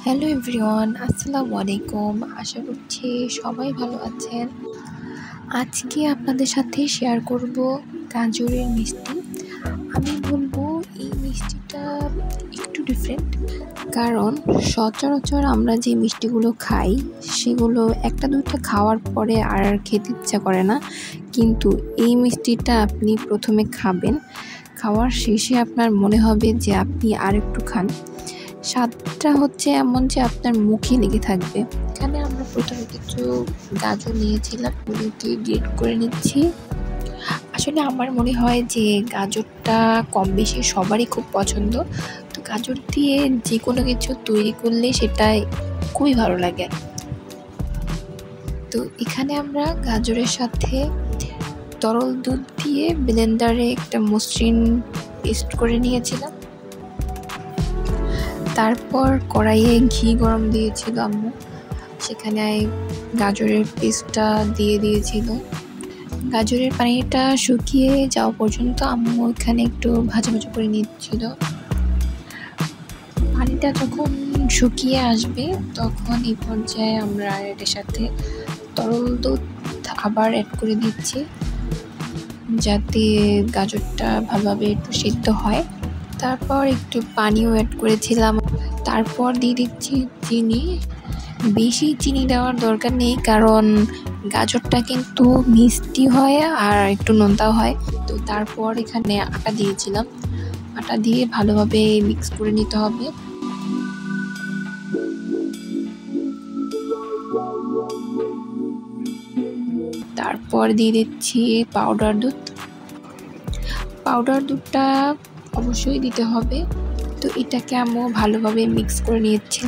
Hello everyone, আসসালামু আলাইকুম। আশা করছি সবাই ভালো আছেন। আজকে আপনাদের সাথে শেয়ার করব গাজরের মিষ্টি। আমি বলবো এই মিষ্টিটা একটু ডিফারেন্ট, কারণ সচরাচর আমরা যে মিষ্টিগুলো খাই সেগুলো একটা দুইটা খাওয়ার পরে আর খেতে ইচ্ছা করে না, কিন্তু এই মিষ্টিটা আপনি প্রথমে খাবেন, খাওয়ার শেষে আপনার মনে হবে যে আপনি আরেকটু খান। স্বাদটা হচ্ছে এমন যে আপনার মুখে লেগে থাকবে। এখানে আমরা প্রথমে কিছু গাজর নিয়েছিলাম, ওগুলোকে গ্রেট করে নিচ্ছি। আসলে আমার মনে হয় যে গাজরটা কম বেশি সবারই খুব পছন্দ, তো গাজর দিয়ে যে কোনো কিছু তৈরি করলে সেটাই খুবই ভালো লাগে। তো এখানে আমরা গাজরের সাথে তরল দুধ দিয়ে ব্লেন্ডারে একটা মসৃণ পেস্ট করে নিয়েছিলাম। তারপর কড়াইয়ে ঘি গরম দিয়েছিল আম্মু, সেখানে গাজরের পেস্টটা দিয়ে দিয়েছিল। গাজরের পানিটা শুকিয়ে যাওয়া পর্যন্ত আম্মু এখানে একটু ভাজা ভাজা করে নিচ্ছিল। পানিটা যখন শুকিয়ে আসবে তখন এই পর্যায়ে আমরা এটার সাথে তরল দুধ আবার অ্যাড করে দিচ্ছি, যাতে গাজরটা ভালোভাবে একটু সিদ্ধ হয়। তারপর একটু পানিও অ্যাড করেছিলাম। তারপর দিয়ে দিচ্ছি চিনি। বেশি চিনি দেওয়ার দরকার নেই, কারণ গাজরটা কিন্তু মিষ্টি হয় আর একটু নোনতাও হয়। তো তারপর এখানে আটা দিয়েছিলাম, আটা দিয়ে ভালোভাবে মিক্স করে নিতে হবে। তারপর দিয়ে দিচ্ছি পাউডার দুধ। পাউডার দুধটা অবশ্যই দিতে হবে। তো এটাকে আম্মু ভালোভাবে মিক্স করে নিয়েছিল।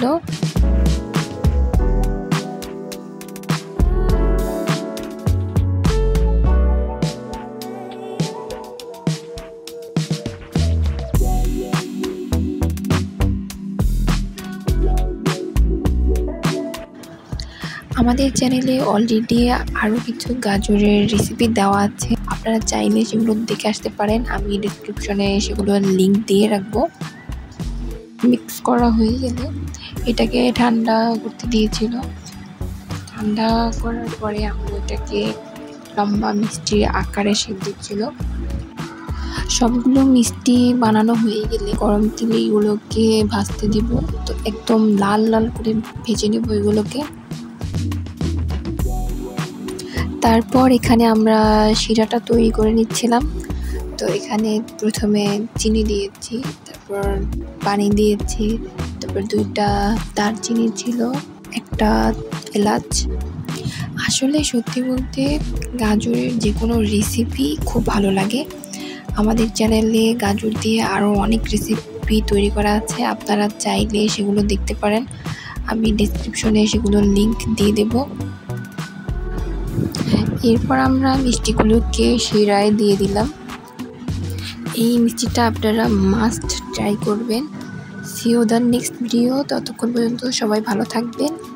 আমাদের চ্যানেলে অলরেডি আরও কিছু গাজরের রেসিপি দেওয়া আছে, আপনারা চাইলে সেগুলো দেখে আসতে পারেন। আমি ডিসক্রিপশনে সেগুলোর লিঙ্ক দিয়ে রাখবো। মিক্স করা হয়ে গেলে এটাকে ঠান্ডা করতে দিয়েছিল। ঠান্ডা করার পরে আমি এটাকে লম্বা মিষ্টির আকারে শেপ দিচ্ছিল। সবগুলো মিষ্টি বানানো হয়ে গেলে গরম তেলে এগুলোকে ভাজতে দিব। তো একদম লাল লাল করে ভেজে নেব এগুলোকে। তারপর এখানে আমরা শিরাটা তৈরি করে নিচ্ছিলাম। তো এখানে প্রথমে চিনি দিয়েছি, তারপর পানি দিয়েছি, তারপর 2টা দারচিনি ছিল, একটা এলাচ। আসলে সত্যি বলতে গাজরের যে কোনো রেসিপি খুব ভালো লাগে। আমাদের চ্যানেলে গাজর দিয়ে আরও অনেক রেসিপি তৈরি করা আছে, আপনারা চাইলে সেগুলো দেখতে পারেন। আমি ডেসক্রিপশনে সেগুলোর লিঙ্ক দিয়ে দেব। এরপর আমরা মিষ্টিগুলোকে শিরায় দিয়ে দিলাম। এই মিষ্টিটা আপনারা মাস্ট ট্রাই করবেন। See you the next video. ততক্ষণ পর্যন্ত সবাই ভালো থাকবেন।